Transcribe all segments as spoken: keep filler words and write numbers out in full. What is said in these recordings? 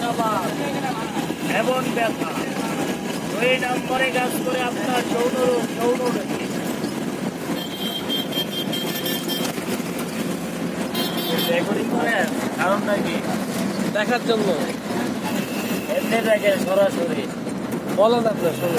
সরবরাশা বাদ এমন ব্যথা। দুই নম্বরে কাজ করে আপনার যৌন রোগ, যৌন রোগী। রেকর্ডিং করেন কারণ নাকি দেখার জন্য এমনি দেখেন সরাসরি বলেন আপনার শুনুন।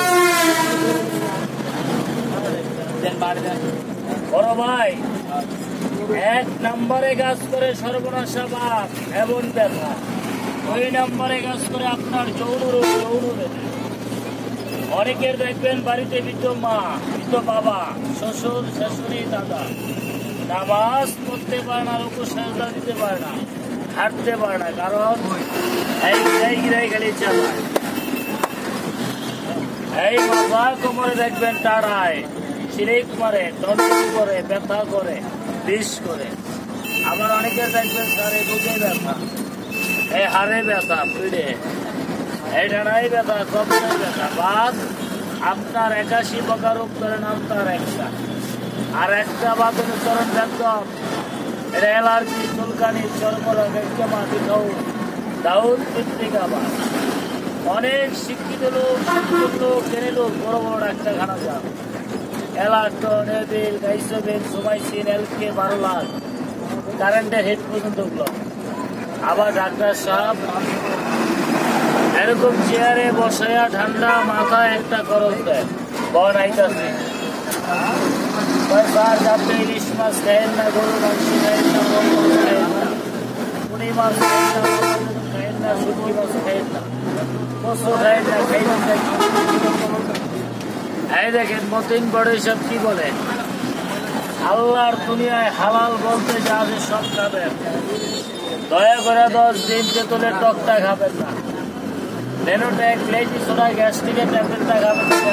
বড় ভাই এক নম্বরে কাজ করে সর্বনাশা বাদ এমন ব্যথা। দুই নম্বরে কাজ করে আপনার যৌন রোগ, যৌন ব্যাধি। অনেকের দেখবেন বাড়িতে বৃদ্ধ মা, বৃদ্ধ বাবা, শ্বশুর শাশুড়ি, দাদা নামাজ পড়তে পারে না, রুকু সাজদা দিতে পারে না, হাঁটতে পারে না, কারণ এই জায়গায় খালি চালায়। এই বাবা কোমরে দেখবেন টাড়ায়, শিরিক করে, টনসিল করে, ব্যথা করে, বিষ করে। আবার অনেকের দেখবেন সারে বুকে ব্যথা, এই হাড়ে ব্যথা, পিঠে, এই ডানায় ব্যথা, কবরে ব্যথা। বাদ আপনার একাশি প্রকার রোগ করেন আপনার একটা, আর একটা বাদ অনুসরণ একদম এটা অ্যালার্জি, চুলকানি, চর্মরোগ, একজমা, বিধৌ, দাউদ পত্রিকা। বাদ অনেক শিক্ষিত লোক, শিক্ষিত লোক, জেনে লোক বড় বড় ডাক্তারখানা যান, এলাস্টন, এবিল, গাইসোবিল, সোমাইসিন, এলকে, বারো লাখ কারেন্টের হেড পর্যন্ত উঠল। আবার ডাক্তার সাহেব এরকম চেয়ারে বসায়া ঠান্ডা মাথায় একটা খরচ দেয়, বন আইতাছে স্যার আপনি ইলিশ মাছ খাইেন না, গরু মাংস খাইেন না, খাইেন না, পুঁটি মাছ খাইেন না, খাইেন না, শুটকি মাছ খাইেন না, পশু খাইেন না, খাইবেন না। এই দেখেন মতিন বড় সব কি বলে, আল্লাহর দুনিয়ায় হালাল বলতে যা আছে সব খাবেন, দয়া করে দশ দিন তেঁতুলের টকটা খাবেন না, ভেনোটেক, লেজি সোডা, গ্যাস্ট্রিকের ট্যাবলেটটা খাবেন না,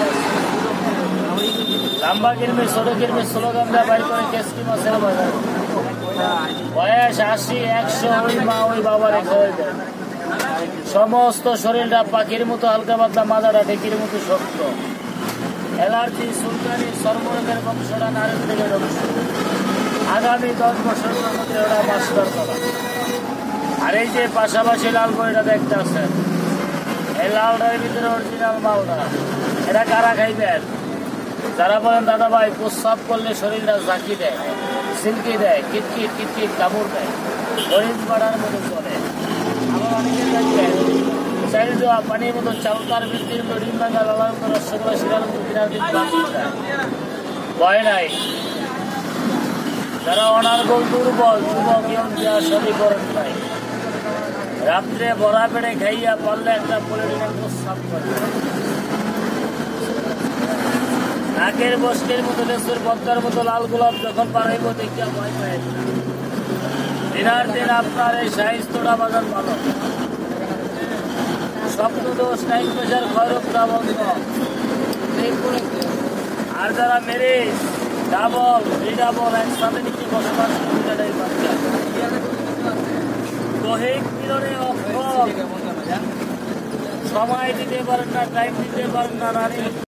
লম্বা কিরমে ছোট কিরমে স্লোগান দেওয়া বাইর করে কেসকি মাছের বাজার। বয়স আশি, একশো, ওই মা ওই বাবা রেখে হয়ে যায়। সমস্ত শরীরটা পাখির মতো হালকা পাতলা, মাথাটা ঢেকির মতো শক্ত। অ্যালার্জি, চুলকানি, চর্মরোগের বংশটা নারীর থেকে বংশ। আগামী দশ বছরের মধ্যে ওরা মাস্টার করা। আর এই যে পাশাপাশি লাল বইটা দেখতে আছেন, এই লালটার ভিতরে অরিজিনাল মালটা। এটা কারা খাইবেন? যারা বলেন দাদা ভাই প্রস্রাব করলে শরীরটা ঝাঁকি দেয়, সিল্কি দেয়, কিটকিট কিটকিট কামড় দেয়, হরিণ পাড়ার মতো চলে। আবার অনেকে দেখবেন চাইল দেওয়া পানির মতো চালতার বৃত্তির মতো ডিম ভাঙা, লালার মতো রসগোল্লা, শিরার মতো কিনার দিন ভয় নাই। যারা অনার্গল দুর্বল যুবক ইয়ং দেওয়া সবই করেন নাই, রাত্রে বড়া পেড়ে খাইয়া পারলে একটা পলিটিনের প্রস্রাব করে, নাকের বস্কের মতো, দেশের পদ্মার মতো লাল গোলাপ যখন পারাইব দেখিয়া ভয় পায়। দিনার দিন আপনার এই সাহিত্যটা বাজার ভালো। স্বপ্ন দোষ, টাইম প্রেশার, ক্ষয়রোগ, বন্ধ। আর যারা মেরিজ, ডাবল, রিডাবল একসাথে নিচে বসবাস দৈহিক মিলনে অক্ষম, সময় দিতে পারেন না, টাইম দিতে পারেন না, নারী